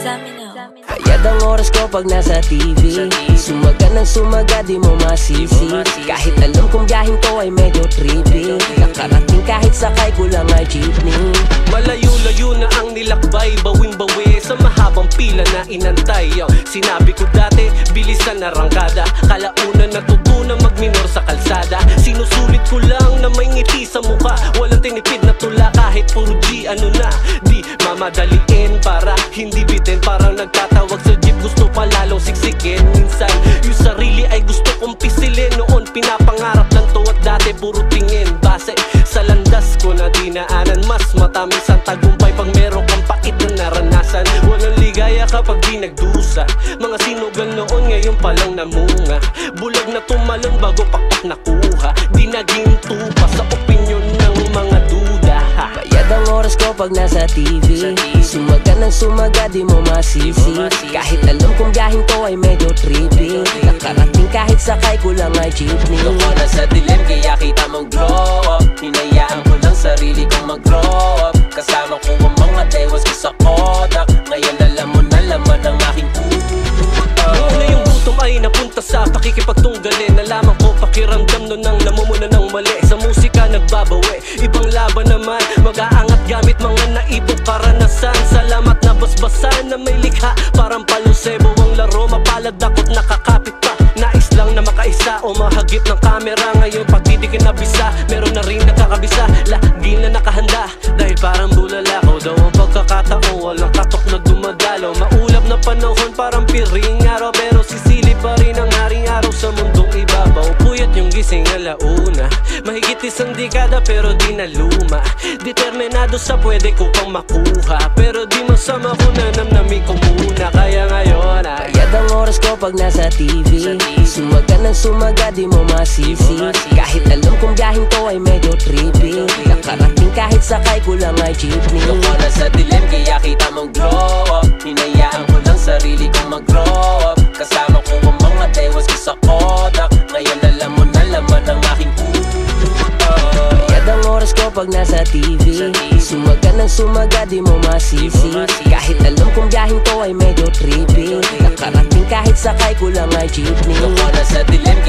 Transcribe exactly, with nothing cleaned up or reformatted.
Bayad ang oras ko pag nasa T V, sumaga ng sumaga di mo masisi. Kahit alam kong biyaheng to ay medyo trippy, nakarating kahit sakay ko lang ay jeepney. Malayo-layo na ang nilakbay, bawing-bawi sa mahabang pila na inantay. Sinabi ko dati, bilisan na rangkada, kalaunan natutunan magminor sa kalsada. Sinusulit ko lang na may ngiti sa mukha, walang tinipid na tula kahit puro G. Ano na, di mamadaliin para hindi bitin, parang nagtatawag sa jeep, gusto pa lalong siksikin. Minsan yung sarili ay gusto kong pisilin, noon pinapangarap lang to at dati puro tingin. Base sa landas ko na dinaanan, mas matamis ang tagumpay pag meron kang pait na naranasan. Walang ligaya kapag di nagdusa, mga sinugal noon ngayon palang namunga. Bulag na tumalon bago pakpak nakuha, di naging tupa sa opinyon ng mga duda. Bayad ang oras ko pag nasa T V, sumaga ng sumaga di mo masisi. Kahit alam kong biyaheng to ay medyo trippy, nakarating kahit sakay ko lang ay jeepney. Loko na sa dilim kaya kita mong glow up, hinayaan ko lang sarili kong mag-grow up. Kasama ko ang mga dewas ko sa Kodak, ngayon alam mo na laman ang aking puta. Noon na yung gutom ay napunta sa pakikipagtunggalin, nalaman ko pakiramdam nun ang namumuna ng mali. Sa musika nagbabawi, ibang laban naman, mag-aangat gamit mga naibong karanasan. Salamat na basbasan na may likha, parang palusebo ang laro, mapalad ako't nakakapit pa. Nais lang na makaisa o mahagip ng kamera, ngayon pagdidikin na bisa, meron na rin nakakabisa, lagi na nakahanda. Dahil parang bulala ko daw ang pagkakataon, walang katok na dumadalaw. Maulap na panahon parang piring araw, pero sisilip pa rin ang haring araw sa mundong ibabaw. Puyat yung gising alauna, mahigit isang dekada pero di na luma. Determinado sa pwede ko pang makuha, pero di masama ko na namnami ko muna. Kaya ngayon ay bayad ang oras ko pag nasa T V, sumaga ng sumaga di mo masisi. Kahit alam kong biyaheng to ay medyo trippy, nakarating kahit sakay ko lang ay jeepney. Loko na sa dilim kaya kita mong glow up, hinayaan ko lang sarili kong mag-grow up. Kasama ko ang mga dewas ko sa Kodak, ngayon alam mo na laman ang aking puta. Bayad ang oras ko pag nasa T V, sumaga ng sumaga di mo masisi. Kahit alam kong biyaheng to ay medyo trippy, nakarating kahit sakay ko lang ay jeepney. Loko na sa dilim